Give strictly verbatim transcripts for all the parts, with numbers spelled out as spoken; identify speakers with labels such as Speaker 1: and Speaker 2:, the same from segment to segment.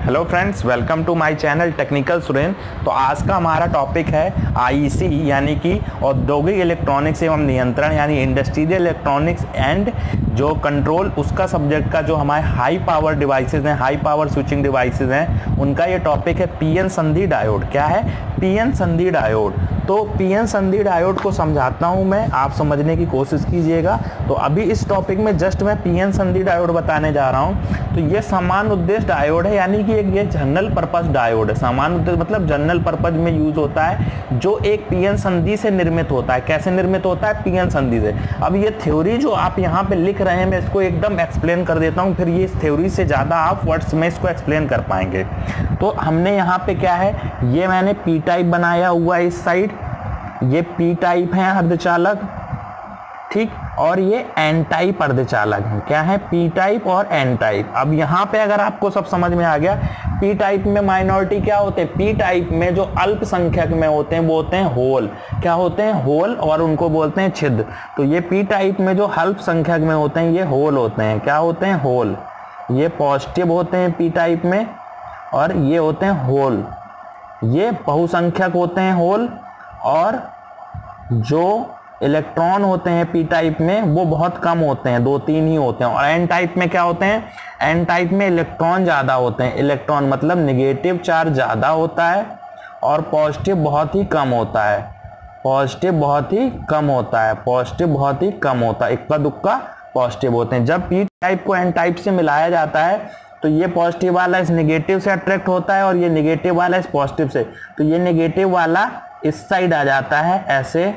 Speaker 1: Hello friends, welcome to my channel technical Suren. तो आज का हमारा टॉपिक है आईसी यानी कि औद्योगिक इलेक्ट्रॉनिक्स एवं नियंत्रण यानी इंडस्ट्रियल इलेक्ट्रॉनिक्स एंड जो कंट्रोल, उसका सब्जेक्ट का जो हमारे हाई पावर डिवाइसेस हैं, हाई पावर स्विचिंग डिवाइसेस हैं, उनका ये टॉपिक है पीएन संधि डायोड। क्या है? पीएन संधि डायोड। तो पीएन संधि डायोड को समझाता हूं मैं, आप समझने की कोशिश कीजिएगा। तो अभी इस टॉपिक में जस्ट मैं पीएन संधि डायोड बताने जा रहा हूं। तो ये समान उद्देश्य डायोड है, यानी कि एक ये जनरल पर्पस डायोड है। समान उद्देश्य मतलब जनरल पर्पस में यूज होता है, जो एक पीएन संधि से निर्मित होता है। कैसे निर्मित होता है? पीएन संधि से। अब ये थ्योरी जो आप यहाँ पे लिख रहे हैं, मैं इसको एकदम एक्सप्लेन कर देता हूँ, फिर ये इस थ्योरी से ज़्यादा आप वर्ड्स में इसको एक्सप्लेन कर पाएंगे। तो हमने यहाँ पे क्या है, ये मैंने पी टाइप बनाया हुआ है इस साइड, ये पी टाइप है अर्धचालक, ठीक, और ये एन टाइप अर्धचालक है। क्या है? पी टाइप और एन टाइप। अब यहाँ पे अगर आपको सब समझ में आ गया, पी टाइप में माइनॉरिटी क्या होते हैं? पी टाइप में जो अल्पसंख्यक में होते हैं वो होते हैं होल। क्या होते हैं? होल, और उनको बोलते हैं छिद्र। तो ये पी टाइप में जो अल्पसंख्यक में होते हैं ये होल होते हैं। क्या होते हैं? होल। ये पॉजिटिव होते हैं पी टाइप में, और ये होते हैं होल। ये बहुसंख्यक होते हैं होल, और जो इलेक्ट्रॉन होते हैं पी टाइप में वो बहुत कम होते हैं, दो तीन ही होते हैं। और एन टाइप में क्या होते हैं? एन टाइप में इलेक्ट्रॉन ज्यादा होते हैं। इलेक्ट्रॉन मतलब नेगेटिव चार्ज ज्यादा होता है और पॉजिटिव बहुत ही कम होता है। पॉजिटिव बहुत ही कम होता है पॉजिटिव बहुत ही कम होता है इक्का दुक्का पॉजिटिव होते हैं। जब पी टाइप को एन टाइप से मिलाया जाता है तो ये पॉजिटिव वाला इस नेगेटिव से अट्रैक्ट होता है और ये नेगेटिव वाला इस पॉजिटिव से। तो ये नेगेटिव वाला इस साइड आ जाता है ऐसे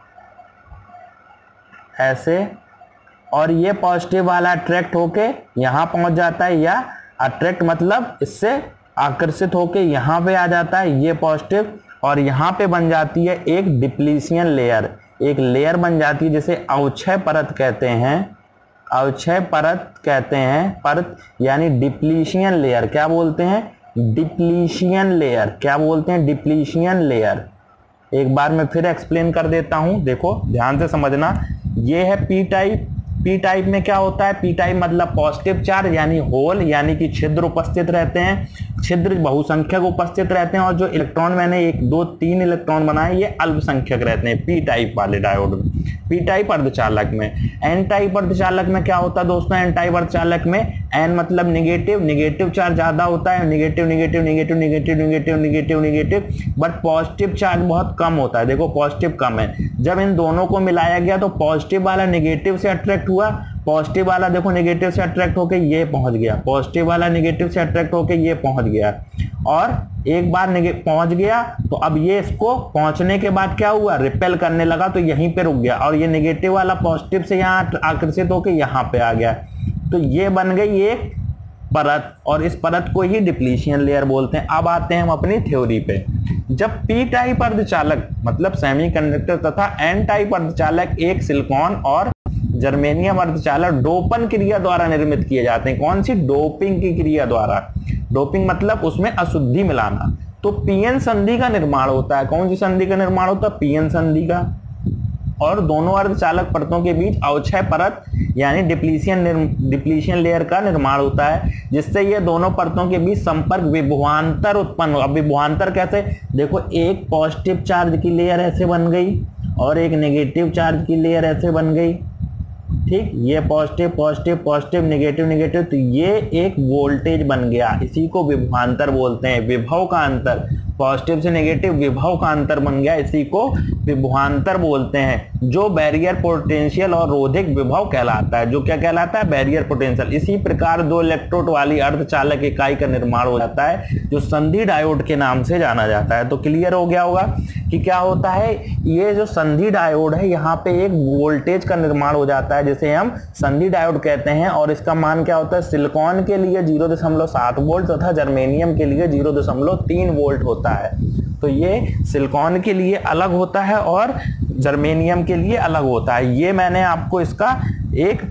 Speaker 1: ऐसे, और ये पॉजिटिव वाला अट्रैक्ट होके यहाँ पहुंच जाता है, या अट्रैक्ट मतलब इससे आकर्षित होके यहाँ पे आ जाता है ये पॉजिटिव, और यहाँ पे बन जाती है एक डिप्लीशन लेयर। एक लेयर बन जाती है जिसे अवक्षय परत कहते हैं। अवक्षय परत कहते हैं, परत यानी डिप्लीशन लेयर। क्या बोलते हैं? Depletion layer. क्या बोलते हैं? Depletion layer. एक बार मैं फिर एक्सप्लेन कर देता हूं, देखो ध्यान से समझना। ये है पी टाइप। पी टाइप में क्या होता है? पी टाइप मतलब पॉजिटिव चार्ज यानी होल, यानी कि छिद्र उपस्थित रहते हैं। छिद्र बहुसंख्यक उपस्थित रहते हैं, और जो इलेक्ट्रॉन मैंने एक दो तीन इलेक्ट्रॉन बनाए ये अल्पसंख्यक रहते हैं पी टाइप वाले डायोड में, पी टाइप अर्धचालक में। एन टाइप अर्धचालक में क्या होता है दोस्तों? एन टाइप अर्धचालक में एन मतलब निगेटिव, निगेटिव चार्ज ज्यादा होता है। Negative negative negative negative negative negative negative but positive charge बहुत कम होता है। देखो पॉजिटिव कम है। जब इन दोनों को मिलाया गया तो पॉजिटिव वाला निगेटिव से अट्रैक्ट हुआ, पॉजिटिव वाला देखो नेगेटिव से अट्रैक्ट होके ये पहुंच गया, पॉजिटिव वाला नेगेटिव से अट्रैक्ट होके ये पहुंच गया, और एक बार पहुंच गया तो अब ये इसको पहुंचने के बाद क्या हुआ? रिपेल करने लगा, तो यहीं पे रुक गया, और ये नेगेटिव वाला पॉजिटिव से यहाँ आकर्षित होके यहाँ पे आ गया। तो ये बन गई एक परत, और इस परत को ही डिप्लीशन लेयर बोलते हैं। अब आते हैं हम अपनी थ्योरी पे। जब पी टाइप अर्धचालक मतलब सेमीकंडक्टर तथा एन टाइप अर्धचालक एक सिलिकॉन और जर्मेनियम अर्धचालक डोपन क्रिया द्वारा निर्मित किए जाते हैं। कौन सी? डोपिंग की क्रिया द्वारा। डोपिंग मतलब उसमें अशुद्धि मिलाना। तो पीएन संधि का निर्माण होता है। कौन सी संधि का निर्माण होता है? पीएन संधि का। और दोनों अर्धचालक परतों के बीच अवक्षय परत यानी डिप्लीशन डिप्लीशन लेयर का निर्माण होता है, जिससे ये दोनों परतों के बीच संपर्क विभवांतर उत्पन्न हो। अब विभवांतर कैसे? देखो एक पॉजिटिव चार्ज की लेयर ऐसे बन गई और एक नेगेटिव चार्ज की लेयर ऐसे बन गई, ठीक। ये positive positive positive negative negative, तो ये एक वोल्टेज बन गया। इसी को विभवांतर बोलते हैं। विभव का अंतर, पॉजिटिव से नेगेटिव विभव का अंतर बन गया, इसी को विभवांतर बोलते हैं, जो बैरियर पोटेंशियल और रोधिक विभव कहलाता है। जो क्या कहलाता है? Barrier potential. इसी प्रकार दो इलेक्ट्रोड वाली अर्धचालक इकाई का निर्माण हो जाता है, जो संधि डायोड के नाम से जाना जाता है। तो क्लियर हो गया होगा कि क्या होता है। ये जो संधि डायोड है, यहाँ पे एक वोल्टेज का निर्माण हो जाता है जिसे हम संधि डायोड कहते हैं, और इसका मान क्या होता है? सिलिकॉन के लिए जीरो दशमलव सात वोल्ट तथा जर्मेनियम के लिए जीरो दशमलव तीन वोल्ट होता है। तो ये सिलिकॉन के लिए अलग होता है और जर्मेनियम के लिए अलग होता है। ये मैंने आपको इसका एक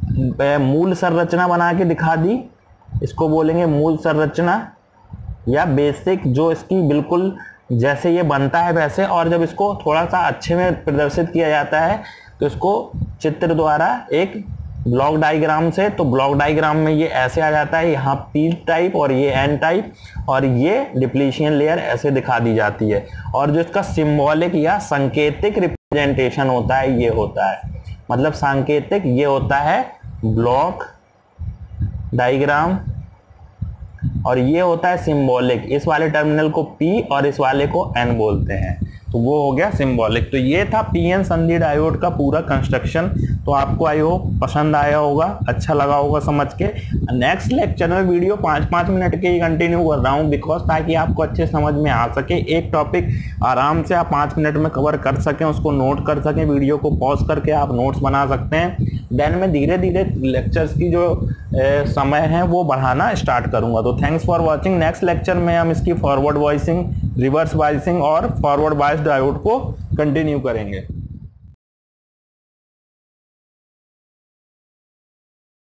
Speaker 1: मूल संरचना बना के दिखा दी। इसको बोलेंगे मूल संरचना या बेसिक, जो इसकी बिल्कुल जैसे ये बनता है वैसे। और जब इसको थोड़ा सा अच्छे में प्रदर्शित किया जाता है तो इसको चित्र द्वारा एक ब्लॉक डायग्राम से, तो ब्लॉक डायग्राम में ये ऐसे आ जाता है, यहाँ पी टाइप और ये एन टाइप, और ये डिप्लीशन लेयर ऐसे दिखा दी जाती है। और जो इसका सिंबॉलिक या सांकेतिक रिप्रेजेंटेशन होता है ये होता है, मतलब सांकेतिक ये होता है ब्लॉक डायग्राम, और ये होता है सिंबॉलिक। इस वाले टर्मिनल को P और इस वाले को N बोलते हैं, तो वो हो गया सिंबॉलिक। तो ये था पी एन संधि डायोड का पूरा कंस्ट्रक्शन। तो आपको आई होप पसंद आया होगा, अच्छा लगा होगा समझ के। नेक्स्ट लेक्चर में वीडियो पाँच पाँच मिनट के ही कंटिन्यू कर रहा हूँ, बिकॉज ताकि आपको अच्छे समझ में आ सके। एक टॉपिक आराम से आप पाँच मिनट में कवर कर सकें, उसको नोट कर सकें, वीडियो को पॉज करके आप नोट्स बना सकते हैं। देन में धीरे धीरे लेक्चर्स की जो ए, समय है वो बढ़ाना स्टार्ट करूंगा। तो thanks for watching. Next lecture में हम इसकी फॉरवर्ड वॉइसिंग, रिवर्स वॉइसिंग और फॉरवर्ड बायस डायोड को कंटिन्यू करेंगे।